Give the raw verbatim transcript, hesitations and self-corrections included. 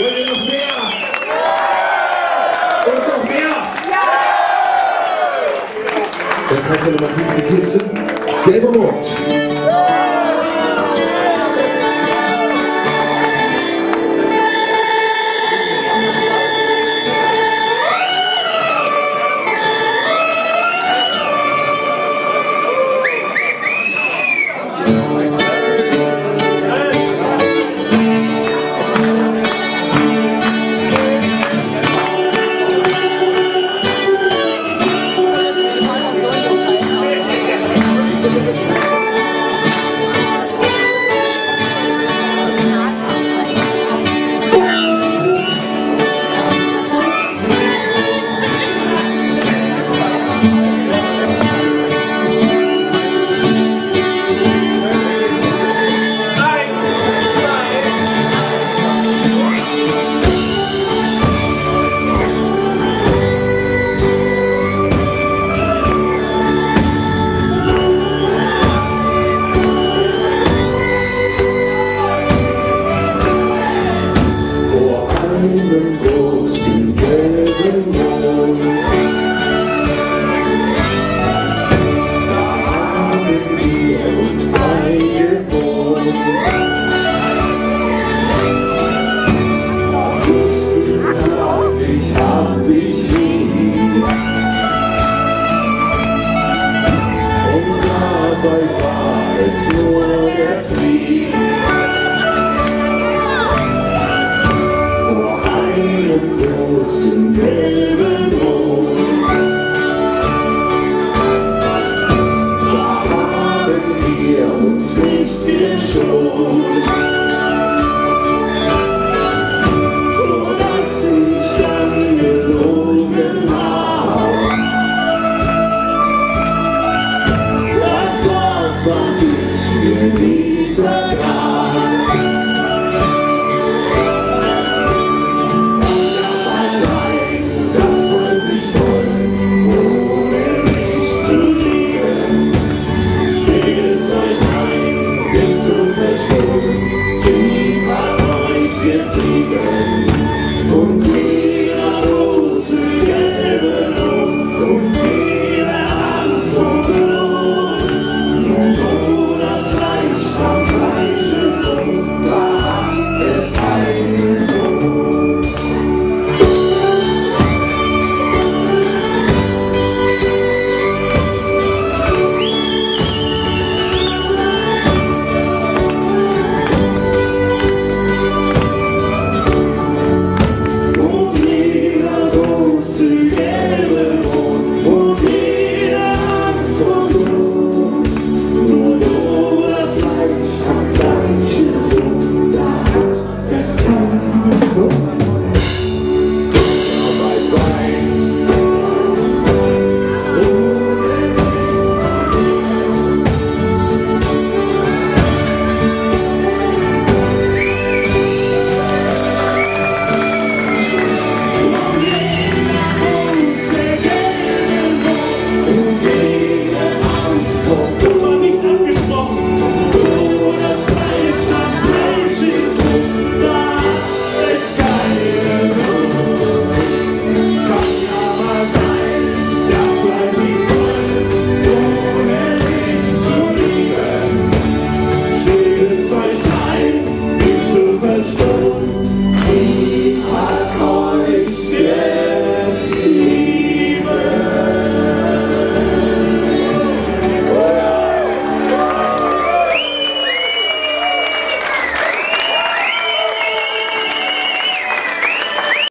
Wollt ihr noch mehr? Und noch mehr? Ja! Dann treibt ihr nochmal tief in die Kiste. Gelber Mond. Einen großen gelben Mond, da haben wir uns beigewohnt. Hab ich gesagt, ich hab dich lieb, und dabei war es nur der Trieb. Einen großen gelben Mond, da haben wir uns nicht geschont.